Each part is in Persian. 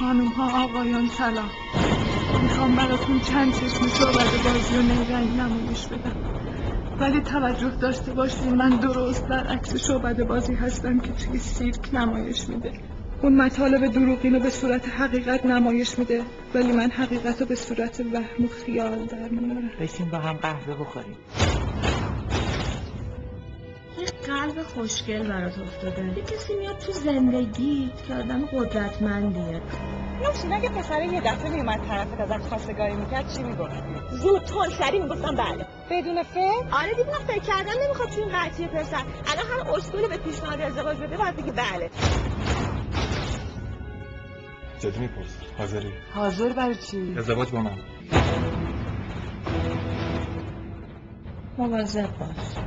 خانم ها آقایان سلام. میخوام براتون چند چشم شعبده بازی و نیرنگ نمایش بدم، ولی توجه داشته باشین من درست برعکس شعبده بازی هستم که توی سیرک نمایش میده. اون مطالب دروغین رو به صورت حقیقت نمایش میده، ولی من حقیقت رو به صورت وهم و خیال در میارم. بشین با هم قهوه بخوریم. یه قلب خوشگل برات افتاده. یه کسی میاد تو زندگیت که آدم قدرتمندیه. نوشین اگه پسره یه دفعه میومد طرفت ازت خواستگاری میکرد چی میگفتی؟ زود تون سریع میگفتم بله. بدون فکر؟ آره دیدم فکر کردن نمیخواد تو این قضیه پسر. الان هر اسطولی به پیشنهاد ازدواج بده باید بگی بله. جدی میپرس حاضری؟ حاضر برای چی؟ ازدواج با من. مواظب باش.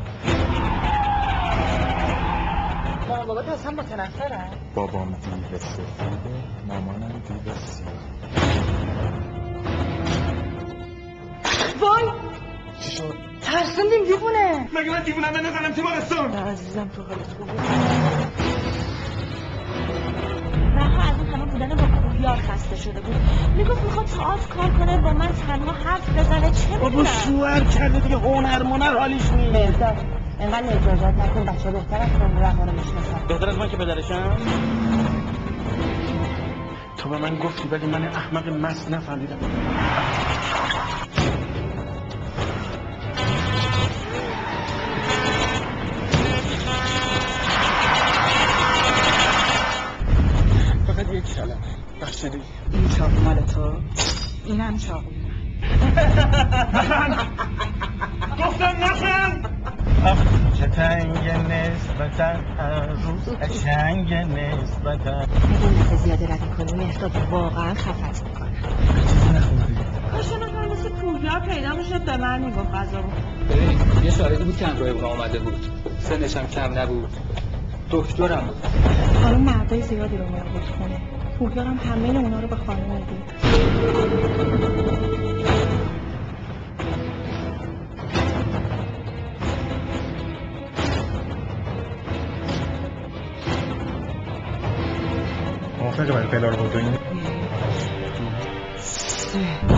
مامان بابات اصلا متنفرن؟ بابام دیو سفیده، مامانم دیو سیاه. وای چی شد؟ ترسوندیم دیوونه. مگه من دیوونم بنظرم تیمارستان؟ نه عزیزم تو حالت خوبه. رها از این همه بودن با پویار خسته شده بود. میگفت میخواد تئاتر کار کنه با من تنها حرف بزنه. چه میدونم بابا شوهر کرده دیگه، هنر حالیش نیست. بهداد اینقدر اجازت نکن، بچه بهتر از من رها رو میشناسن. بهتر از من که پدرشم. تو به من گفتی ولی من احمق مست نفهمیدم. فقط یک کلمه بخشیدی. این چاقو مال تو، اینم چاقو. گفتم نخند. آخ چه تنگ نسبتا هر روز قشنگ نسبتا. اگه نفع زیاده روی کنی مهداد واقعا خفت میکنه. چیزی نخوندی؟ کاش نفر مثل پویار پیدا میشد به من میگفت غذا بخور. ببین یه شاهدی بود که همراه اون آمده بود، سنش هم کم نبود، دکترم بود. خانم مردای زیادی رو میآورد خونه. پویارم همه اونا رو به خانم میدید. موافقه برای پدر بودوین؟ 3